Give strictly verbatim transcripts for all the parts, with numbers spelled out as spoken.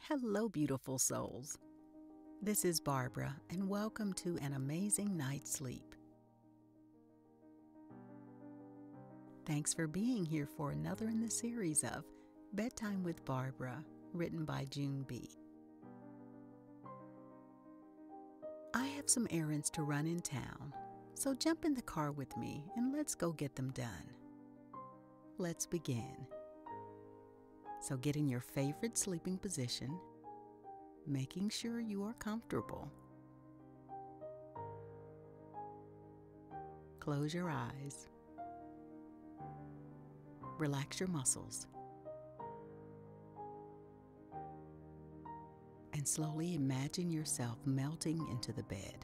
Hello, beautiful souls. This is Barbara, and welcome to an amazing night's sleep. Thanks for being here for another in the series of Bedtime with Barbara, written by JuneB. I have some errands to run in town, so jump in the car with me and let's go get them done. Let's begin. So get in your favorite sleeping position, making sure you are comfortable. Close your eyes. Relax your muscles. And slowly imagine yourself melting into the bed.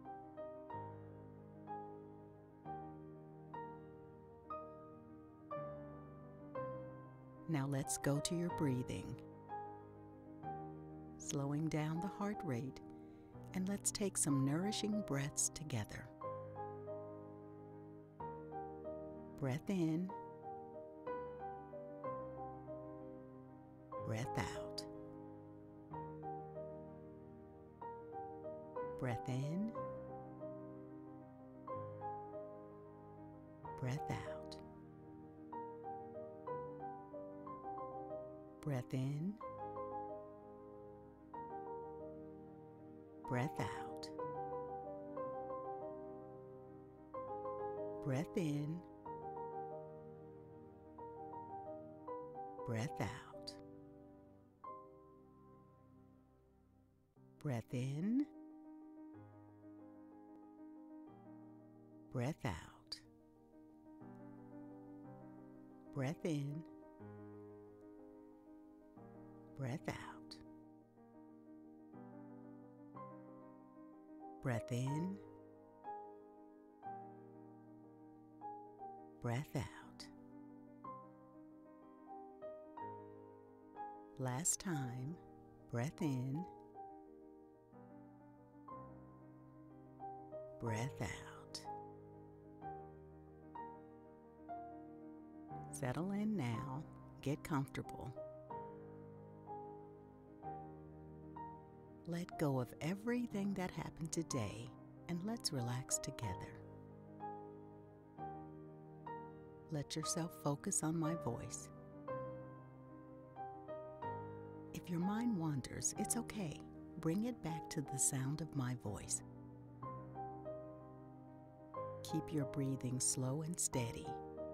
Now let's go to your breathing. Slowing down the heart rate, and let's take some nourishing breaths together. Breath in. Breath out. Breath in. Breath out. Breath in. Breath out. Breath in. Breath out. Breath in. Breath out. Breath in. Breath out. Breath in. Breath out. Last time, breath in. Breath out. Settle in now. Get comfortable. Let go of everything that happened today, and let's relax together. Let yourself focus on my voice. If your mind wanders, it's okay. Bring it back to the sound of my voice. Keep your breathing slow and steady.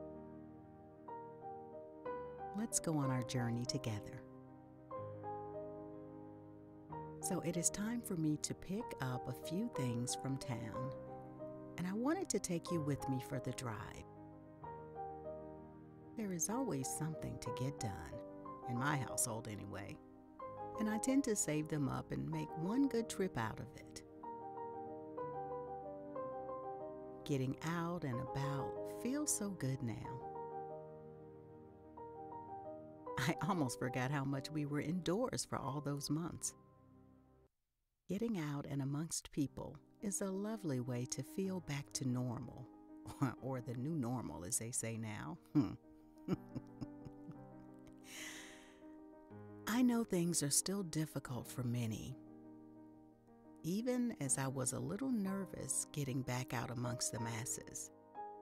Let's go on our journey together. So it is time for me to pick up a few things from town, and I wanted to take you with me for the drive. There is always something to get done, in my household anyway, and I tend to save them up and make one good trip out of it. Getting out and about feels so good now. I almost forgot how much we were indoors for all those months. Getting out and amongst people is a lovely way to feel back to normal, or the new normal, as they say now. Hmm. I know things are still difficult for many, even as I was a little nervous getting back out amongst the masses.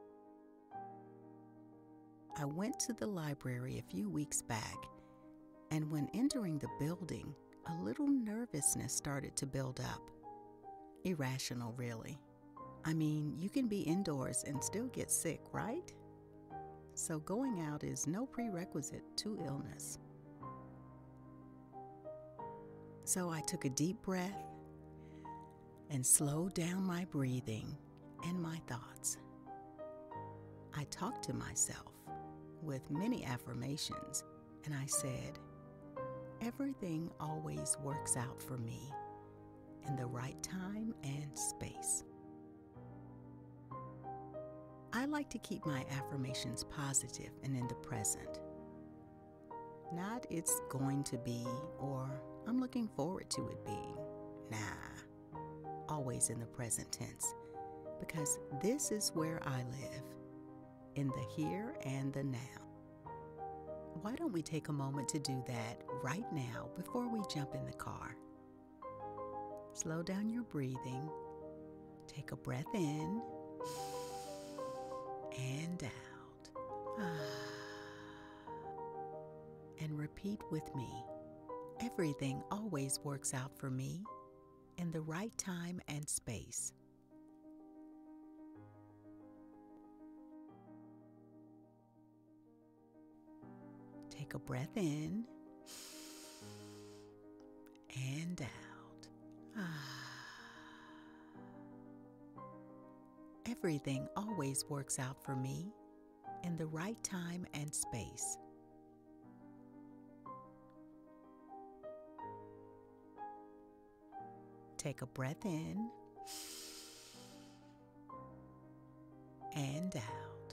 I went to the library a few weeks back, and when entering the building, a little nervousness started to build up. Irrational, really. I mean, you can be indoors and still get sick, right? So going out is no prerequisite to illness. So I took a deep breath and slowed down my breathing and my thoughts. I talked to myself with many affirmations, and I said, everything always works out for me in the right time and space. I like to keep my affirmations positive and in the present. Not it's going to be or I'm looking forward to it being. Nah, always in the present tense, because this is where I live, in the here and the now. Why don't we take a moment to do that right now before we jump in the car? Slow down your breathing. Take a breath in and out. And repeat with me. Everything always works out for me in the right time and space. Take a breath in and out. Everything always works out for me in the right time and space. Take a breath in and out.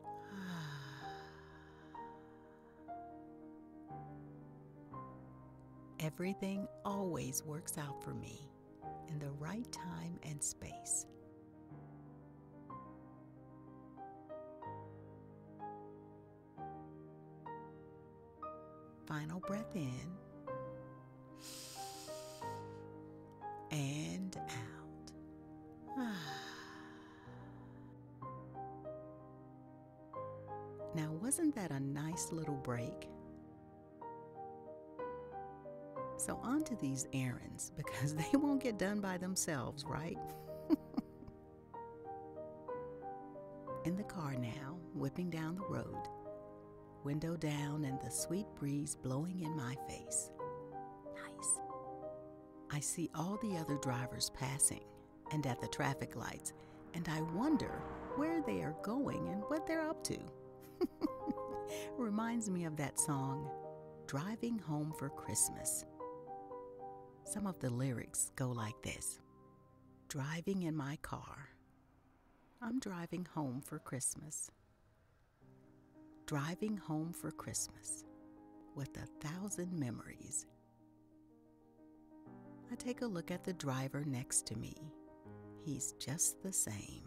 Everything always works out for me in the right time and space. Final breath in and out. Now, wasn't that a nice little break? So on to these errands, because they won't get done by themselves, right? In the car now, whipping down the road, window down and the sweet breeze blowing in my face. Nice. I see all the other drivers passing and at the traffic lights, and I wonder where they are going and what they're up to. Reminds me of that song, Driving Home for Christmas. Some of the lyrics go like this. Driving in my car, I'm driving home for Christmas. Driving home for Christmas with a thousand memories. I take a look at the driver next to me. He's just the same.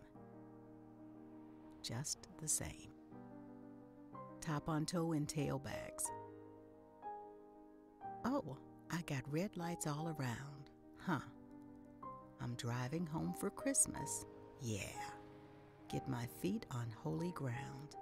Just the same. Top on toe and tailbags. Oh, I got red lights all around. Huh. I'm driving home for Christmas. Yeah. Get my feet on holy ground.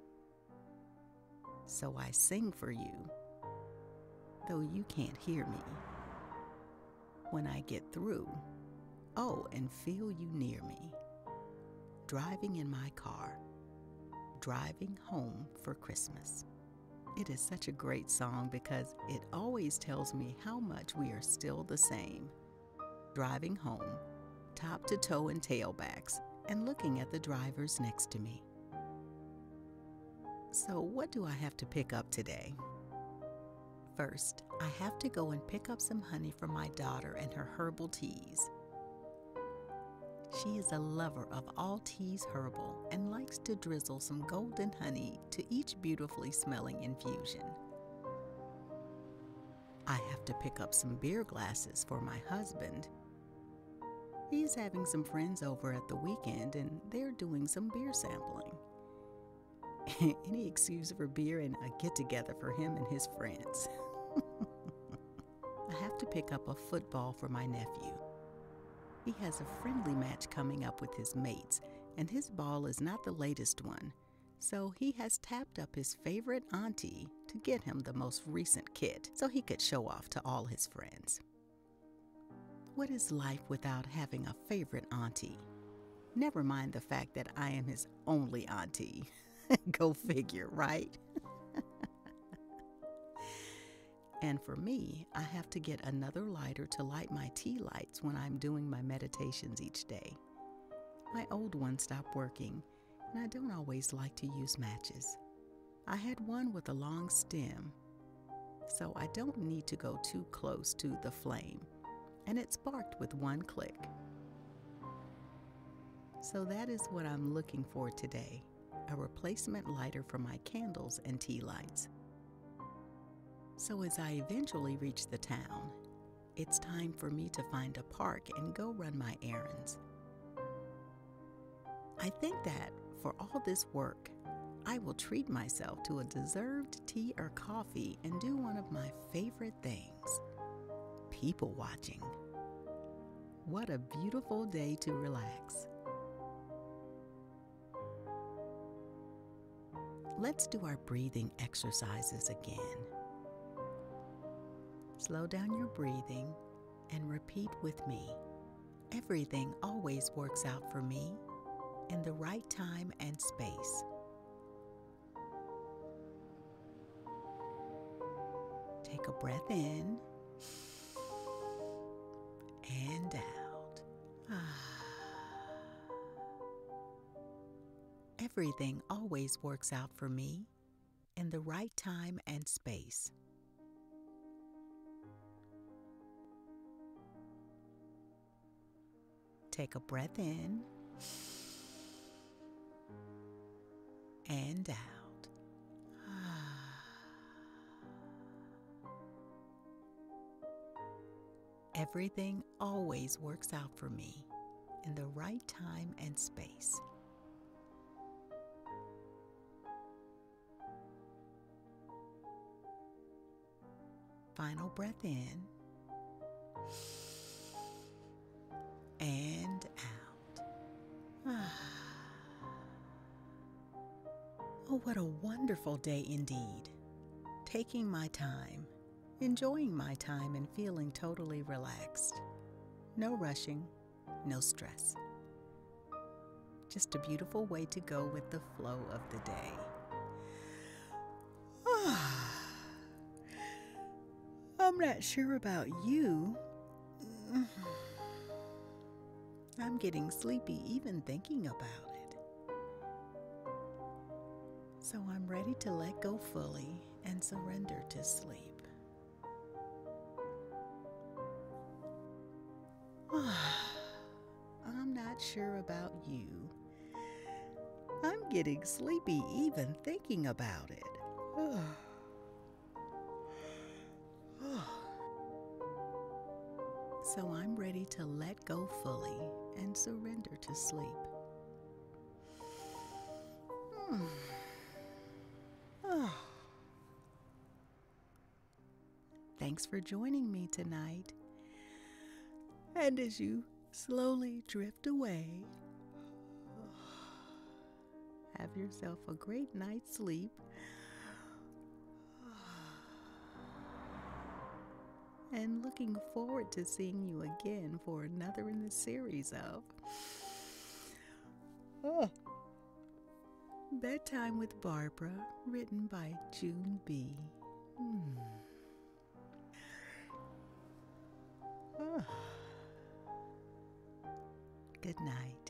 So I sing for you, though you can't hear me. When I get through, oh, and feel you near me. Driving in my car, driving home for Christmas. It is such a great song because it always tells me how much we are still the same. Driving home, top to toe and tailbacks, and looking at the drivers next to me. So what do I have to pick up today? First, I have to go and pick up some honey from my daughter and her herbal teas. She is a lover of all teas herbal and likes to drizzle some golden honey to each beautifully smelling infusion. I have to pick up some beer glasses for my husband. He's having some friends over at the weekend and they're doing some beer sampling. Any excuse for beer and a get-together for him and his friends. I have to pick up a football for my nephew. He has a friendly match coming up with his mates, and his ball is not the latest one, so he has tapped up his favorite auntie to get him the most recent kit so he could show off to all his friends. What is life without having a favorite auntie? Never mind the fact that I am his only auntie. Go figure, right? And for me, I have to get another lighter to light my tea lights when I'm doing my meditations each day. My old one stopped working, and I don't always like to use matches. I had one with a long stem, so I don't need to go too close to the flame, and it sparked with one click. So that is what I'm looking for today, a replacement lighter for my candles and tea lights. So as I eventually reach the town, it's time for me to find a park and go run my errands. I think that for all this work, I will treat myself to a deserved tea or coffee and do one of my favorite things, people watching. What a beautiful day to relax. Let's do our breathing exercises again. Slow down your breathing and repeat with me. Everything always works out for me in the right time and space. Take a breath in and out. Everything always works out for me in the right time and space. Take a breath in and out. Everything always works out for me in the right time and space. Final breath in and out. Oh, what a wonderful day indeed. Taking my time, enjoying my time, and feeling totally relaxed. No rushing, no stress. Just a beautiful way to go with the flow of the day. I'm not sure about you. I'm getting sleepy even thinking about it. So I'm ready to let go fully and surrender to sleep. I'm not sure about you. I'm getting sleepy even thinking about it. So I'm ready to let go fully and surrender to sleep. Hmm. Oh. Thanks for joining me tonight. And as you slowly drift away, have yourself a great night's sleep. And looking forward to seeing you again for another in the series of oh, Bedtime with Barbara, written by JuneB. Hmm. Oh. Good night.